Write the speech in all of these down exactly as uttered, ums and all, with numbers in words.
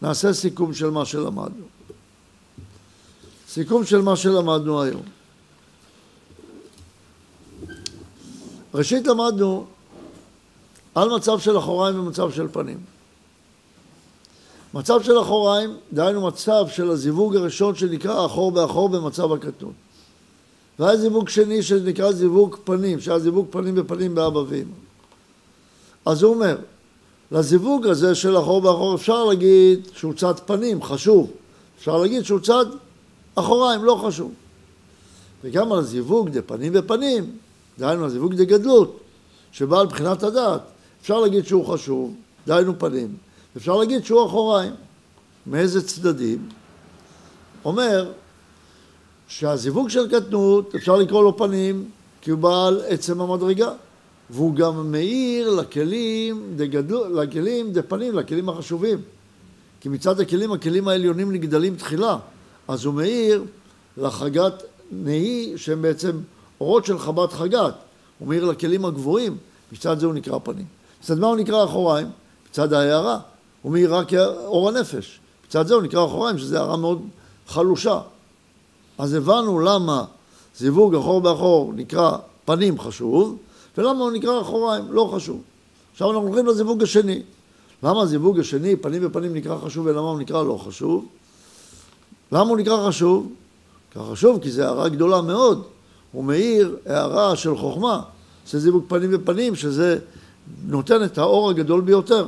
נעשה סיכום של מה שלמדנו. סיכום של מה שלמדנו היום. ראשית למדנו על מצב של אחוריים ומצב של פנים. מצב של אחוריים, דהיינו מצב של הזיווג הראשון שנקרא אחור באחור במצב הקטנות. והיה זיווג שני שנקרא זיווג פנים, שהיה זיווג פנים בפנים באבא ואמא. אז הוא אומר, לזיווג הזה של אחור באחור אפשר להגיד שהוא צד פנים, חשוב. אפשר להגיד שהוא צד אחוריים, לא חשוב. וגם על הזיווג דה פנים בפנים, דהיינו הזיווג דה גדלות, שבא על בחינת הדעת, אפשר להגיד שהוא חשוב, דהיינו פנים. אפשר להגיד שהוא אחוריים. מאיזה צדדים? אומר שהזיווג של קטנות אפשר לקרוא לו פנים כי הוא בעל עצם המדרגה, והוא גם מאיר לכלים דה גדלות, לכלים דה פנים, לכלים החשובים. כי מצד הכלים, הכלים העליונים נגדלים תחילה, אז הוא מאיר לחגת נהי שהם בעצם אורות של חבת חגת. הוא מאיר לכלים הגבוהים, מצד זה הוא נקרא פנים. מצד מה הוא נקרא אחוריים? מצד ההערה. הוא מאיר רק אור הנפש. מצד זה הוא נקרא אחוריים, שזה הערה מאוד חלושה. אז הבנו למה זיווג אחור באחור נקרא פנים חשוב, ולמה הוא נקרא אחוריים לא חשוב. עכשיו אנחנו הולכים לזיווג השני. למה הזיווג השני, פנים ופנים, נקרא חשוב, ולמה הוא נקרא לא חשוב? למה הוא נקרא חשוב? נקרא חשוב כי זה הערה גדולה מאוד. הוא מאיר הערה של חוכמה, זה זיווג פנים ופנים, שזה נותן את האור הגדול ביותר.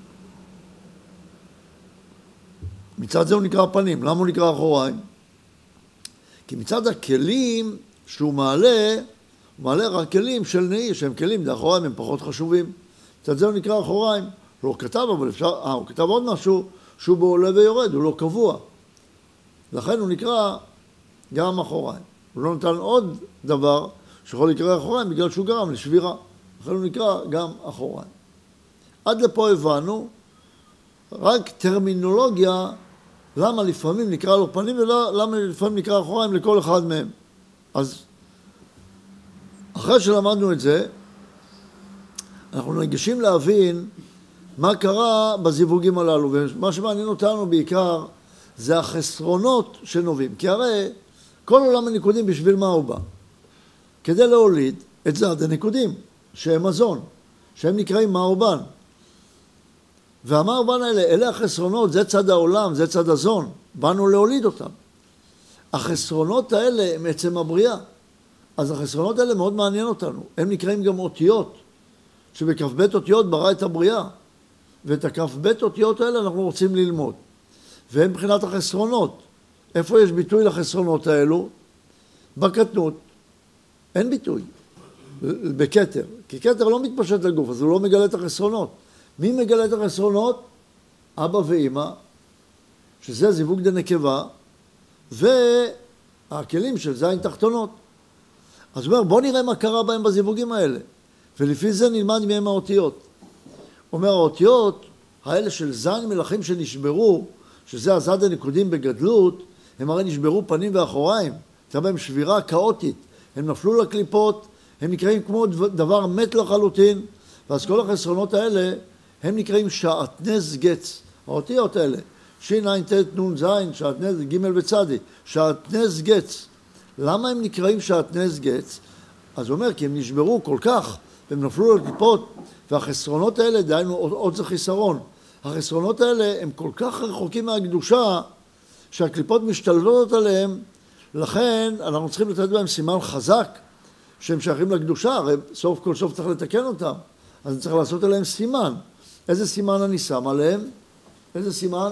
מצד זה הוא נקרא פנים. למה הוא נקרא אחוריים? כי מצד הכלים שהוא מעלה, הוא מעלה רק כלים של נהי, שהם כלים, דה אחוריים הם פחות חשובים. מצד זה הוא נקרא אחוריים. הוא לא כתב, אבל אפשר, אה, הוא כתב עוד משהו, שהוא בעולה ויורד, הוא לא קבוע. לכן הוא נקרא גם אחוריים. הוא לא נתן עוד דבר שיכול לקרוא אחוריים בגלל שהוא גרם לשבירה. לכן הוא נקרא גם אחוריים. עד לפה הבנו רק טרמינולוגיה למה לפעמים נקרא לו פנים ולמה לפעמים נקרא אחוריים לכל אחד מהם. אז אחרי שלמדנו את זה, אנחנו ניגשים להבין מה קרה בזיווגים הללו, ומה שמעניין אותנו בעיקר זה החסרונות שנובעים. כי הרי כל עולם הניקודים בשביל מה הוא בא? כדי להוליד את זד הניקודים, שהם מזון, שהם נקראים מאורבן. והמאורבן האלה, אלה החסרונות, זה צד העולם, זה צד הזון, באנו להוליד אותם. החסרונות האלה הם עצם הבריאה. אז החסרונות האלה מאוד מעניין אותנו. הם נקראים גם אותיות, שבכף בית אותיות ברא את הבריאה. ואת הכף בית אותיות האלה אנחנו רוצים ללמוד. והם מבחינת החסרונות. איפה יש ביטוי לחסרונות האלו? בקטנות. אין ביטוי. בכתר. כי כתר לא מתפשט לגוף, אז הוא לא מגלה את החסרונות. מי מגלה את החסרונות? אבא ואמא, שזה זיווג דנקבה, והכלים של זין תחתונות. אז הוא אומר, בוא נראה מה קרה בהם בזיווגים האלה. ולפי זה נלמד מהם האותיות. אומר, האותיות האלה של זין מלכים שנשברו, שזה הזד הניקודים בגדלות, הם הרי נשברו פנים ואחוריים. הייתה בהם שבירה כאוטית. הם נפלו לקליפות, הם נקראים כמו דבר מת לחלוטין, ואז כל החסרונות האלה, הם נקראים שעטנז גץ. האותיות האלה, שין עין תת נון זין, שעטנז ג' וצדי, שעטנז גץ. למה הם נקראים שעטנז גץ? אז הוא אומר, כי הם נשברו כל כך, והם נפלו לקליפות, והחסרונות האלה, דהיינו עוד זה חיסרון. החסרונות האלה הם כל כך רחוקים מהקדושה, שהקליפות משתלטות עליהם, לכן אנחנו צריכים לתת בהם סימן חזק, שהם שייכים לקדושה, הרי סוף כל סוף צריך לתקן אותם, אז אני צריך לעשות עליהם סימן. איזה סימן אני שם עליהם? איזה סימן?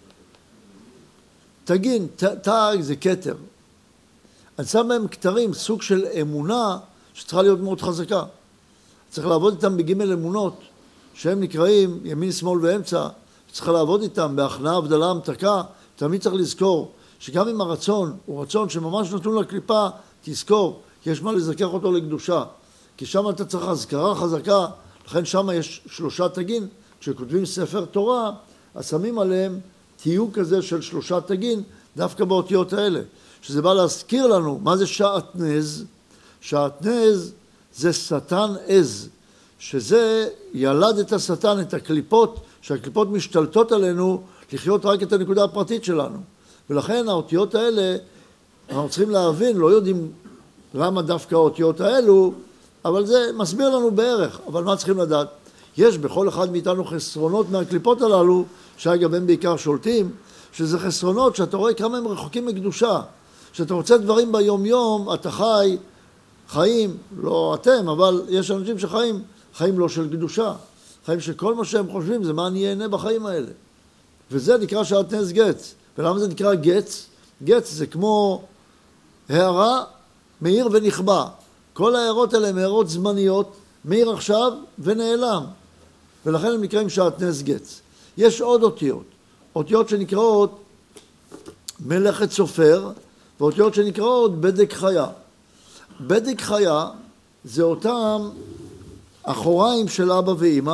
תגין, תג זה כתר. אני שם בהם כתרים, סוג של אמונה שצריכה להיות מאוד חזקה. צריך לעבוד איתם בגימל אמונות, שהם נקראים ימין, שמאל ואמצע, צריך לעבוד איתם בהכנעה, הבדלה, המתקה. תמיד צריך לזכור שגם אם הרצון הוא רצון שממש נתון לקליפה, תזכור, כי יש מה לזכח אותו לקדושה. כי שם אתה צריך הזכרה חזקה, לכן שם יש שלושה תגין. כשכותבים ספר תורה, אז שמים עליהם תיוג כזה של שלושה תגין, דווקא באותיות האלה. שזה בא להזכיר לנו מה זה שעטנז. שעטנז זה שטן עז, שזה ילד את השטן, את הקליפות, שהקליפות משתלטות עלינו לחיות רק את הנקודה הפרטית שלנו. ולכן האותיות האלה, אנחנו צריכים להבין, לא יודעים למה דווקא האותיות האלו, אבל זה מסביר לנו בערך. אבל מה צריכים לדעת? יש בכל אחד מאיתנו חסרונות מהקליפות הללו, שאגב הם בעיקר שולטים, שזה חסרונות שאתה רואה כמה הם רחוקים מקדושה. שאתה רוצה דברים ביום יום, אתה חי, חיים, לא אתם, אבל יש אנשים שחיים, חיים לא של קדושה. חיים שכל מה שהם חושבים זה מה אני אהנה בחיים האלה. וזה נקרא שעטנז גץ. ולמה זה נקרא גץ? גץ זה כמו הערה, מאיר ונכבה. כל ההערות האלה הן הערות זמניות, מאיר עכשיו ונעלם. ולכן הם נקראים שעטנז גץ. יש עוד אותיות. אותיות שנקראות מלאכת סופר, ואותיות שנקראות בדק חיה. בדק חיה זה אותם אחוריים של אבא ואמא,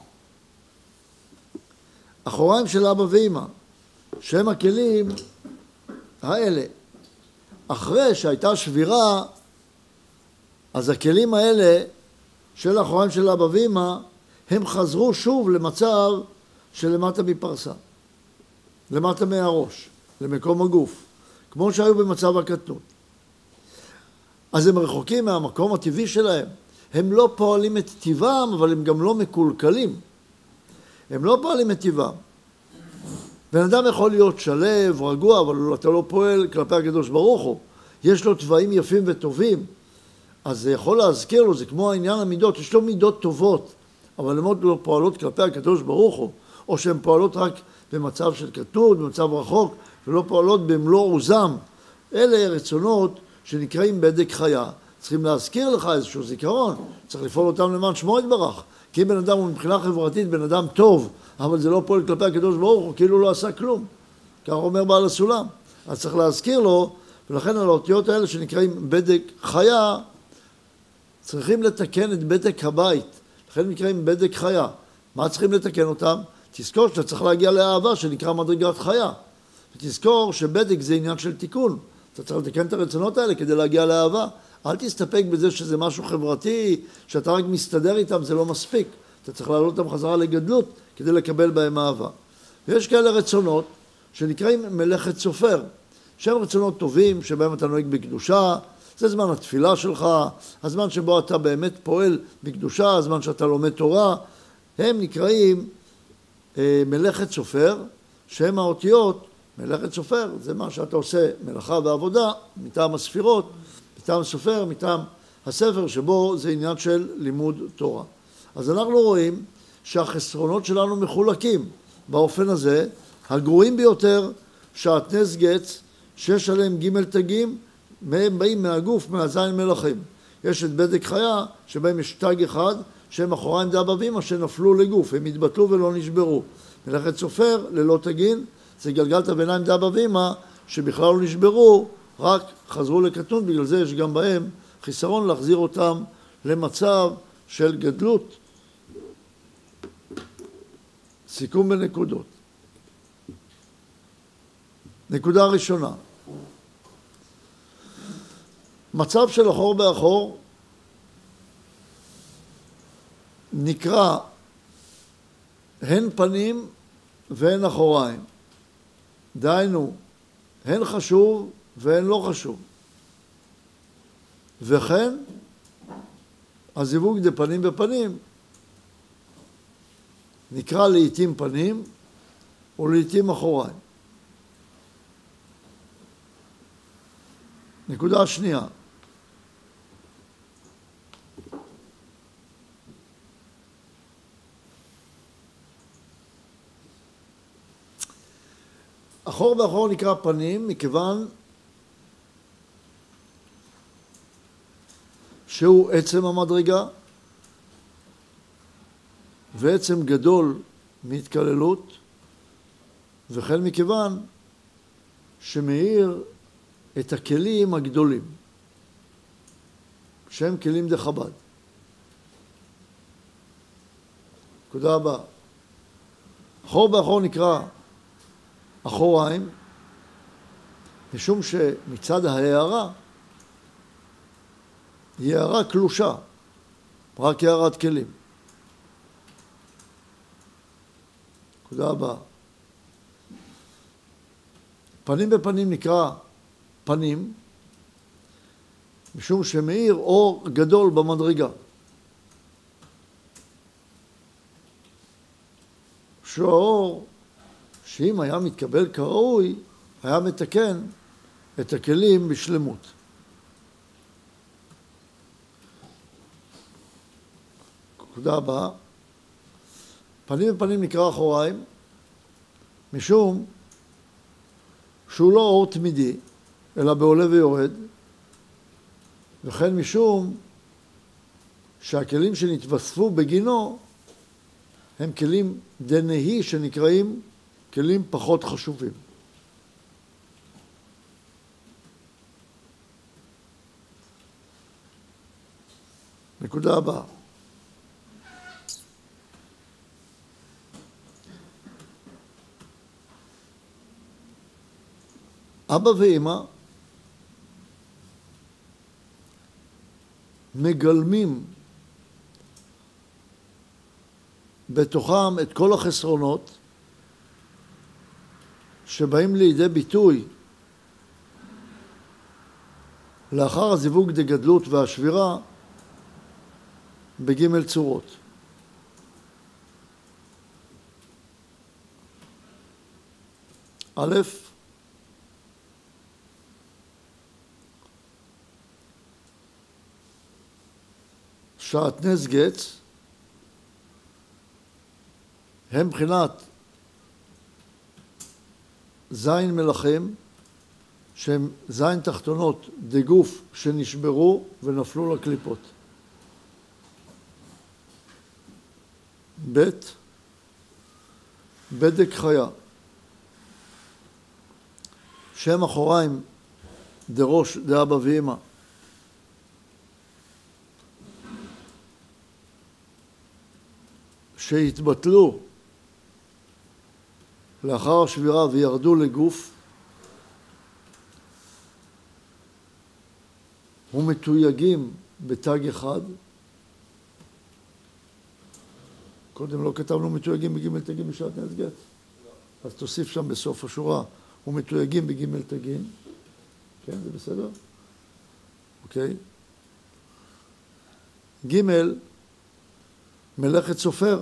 אחוריים של אבא ואמא, שהם הכלים האלה. אחרי שהייתה שבירה, אז הכלים האלה של אחוריים של אבא ואמא, הם חזרו שוב למצב של למטה מפרסה, למטה מהראש, למקום הגוף, כמו שהיו במצב הקטנות. אז הם רחוקים מהמקום הטבעי שלהם. הם לא פועלים את טבעם, אבל הם גם לא מקולקלים. הם לא פועלים את טבעם. בן אדם יכול להיות שלב, רגוע, אבל אתה לא פועל כלפי הקדוש ברוך הוא. יש לו טבעים יפים וטובים. אז זה יכול להזכיר לו, זה כמו העניין המידות, יש לו מידות טובות, אבל הן עוד לא פועלות כלפי הקדוש ברוך הוא, או שהן פועלות רק במצב של קטנות, במצב רחוק, ולא פועלות במלוא עוזם. אלה רצונות שנקראים בדק חיה. צריכים להזכיר לך איזשהו זיכרון, צריך לפעול אותם למען שמו יתברך. כי אם בן אדם הוא מבחינה חברתית בן אדם טוב, אבל זה לא פועל כלפי הקדוש ברוך הוא, כאילו לא עשה כלום. כך אומר בעל הסולם. אז צריך להזכיר לו, ולכן על האותיות האלה שנקראים בדק חיה, צריכים לתקן את בדק הבית. לכן נקראים בדק חיה. מה צריכים לתקן אותם? תזכור שאתה צריך להגיע לאהבה שנקרא מדרגת חיה. ותזכור שבדק זה עניין של תיקון. אתה צריך לתקן את הרצונות האלה כדי להגיע לאהבה. אל תסתפק בזה שזה משהו חברתי, שאתה רק מסתדר איתם, זה לא מספיק. אתה צריך להעלות אותם חזרה לגדלות כדי לקבל בהם אהבה. ויש כאלה רצונות שנקראים מלאכת סופר, שהם רצונות טובים, שבהם אתה נוהג בקדושה, זה זמן התפילה שלך, הזמן שבו אתה באמת פועל בקדושה, הזמן שאתה לומד תורה, הם נקראים אה, מלאכת סופר, שהם האותיות, מלאכת סופר, זה מה שאתה עושה מלאכה ועבודה, מטעם הספירות, מטעם סופר, מטעם הספר, שבו זה עניין של לימוד תורה. אז אנחנו רואים שהחסרונות שלנו מחולקים באופן הזה, הגרועים ביותר, שעטנז גץ, שיש עליהם ג' תגים, מהם באים מהגוף, מהזין מלאכים. יש את בדק חיה, שבהם יש תג אחד, שהם אחוריים דאבא ואמא שנפלו לגוף, הם התבטלו ולא נשברו. מלאכת סופר, ללא תגין, זה גלגלת ביניים דאבא ואמא, שבכלל לא נשברו, רק חזרו לקטנות, בגלל זה יש גם בהם חיסרון להחזיר אותם למצב של גדלות. סיכום בנקודות. נקודה ראשונה. מצב של אחור באחור נקרא הן פנים והן אחוריים. דהיינו, הן חשוב והן לא חשוב. וכן, הזיווג דה פנים בפנים נקרא לעתים פנים ולעתים אחוריים. נקודה שנייה. אחור באחור נקרא פנים מכיוון שהוא עצם המדרגה ועצם גדול מהתקללות, וכן מכיוון שמאיר את הכלים הגדולים שהם כלים דחב"ד. נקודה הבאה. אחור באחור נקרא אחוריים, משום שמצד ההערה היא הערה קלושה, רק הערת כלים. נקודה הבאה. פנים בפנים נקרא פנים, משום שמאיר אור גדול במדרגה. שהאור, שאם היה מתקבל כראוי, היה מתקן את הכלים בשלמות. נקודה הבאה. פנים בפנים נקרא אחוריים, משום שהוא לא אור תמידי, אלא בעולה ויורד, וכן משום שהכלים שנתווספו בגינו הם כלים דנהי שנקראים כלים פחות חשובים. נקודה הבאה. אבא ואמא מגלמים בתוכם את כל החסרונות שבאים לידי ביטוי לאחר הזיווג דגדלות והשבירה בג' צורות. א', שעטנז גץ הם בחינת זין מלאכים, שהם זין תחתונות דגוף שנשברו ונפלו לקליפות. ב', בדק חיה, שם אחוריים דראש דאבא ואמא, שהתבטלו לאחר השבירה וירדו לגוף, ומתויגים בתג אחד. קודם לא כתבנו מתויגים בג' תגים בשעטנז גץ, אז תוסיף שם בסוף השורה ומתויגים בג' תגים. כן, זה בסדר? אוקיי. ג', מלאכת סופר,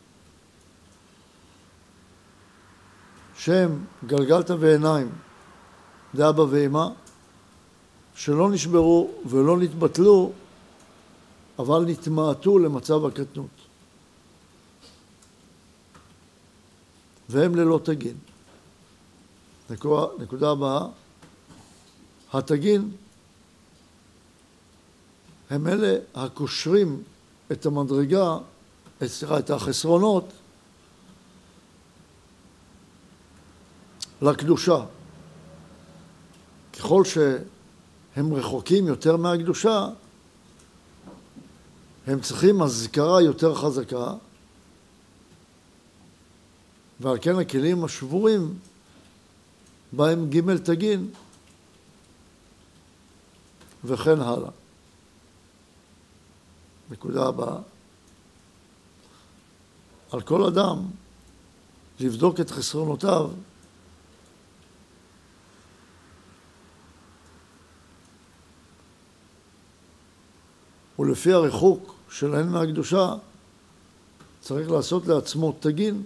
שם גלגלת ועיניים דאבא ואמא, שלא נשברו ולא נתבטלו, אבל נתמעטו למצב הקטנות. והם ללא תגין. נקודה, נקודה הבאה, התגין הם אלה הקושרים את המדרגה, סליחה, את החסרונות לקדושה. ככל שהם רחוקים יותר מהקדושה, הם צריכים הזכרה יותר חזקה, ועל כן הכלים השבורים בהם ג' תגין וכן הלאה. נקודה הבאה, על כל אדם לבדוק את חסרונותיו ולפי הריחוק שלהן מהקדושה צריך לעשות לעצמו תגין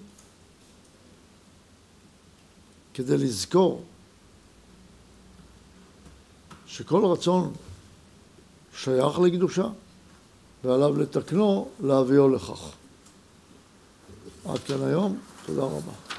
כדי לזכור שכל רצון שייך לקדושה ועליו לתקנו להביאו לכך. עד כאן היום, תודה רבה.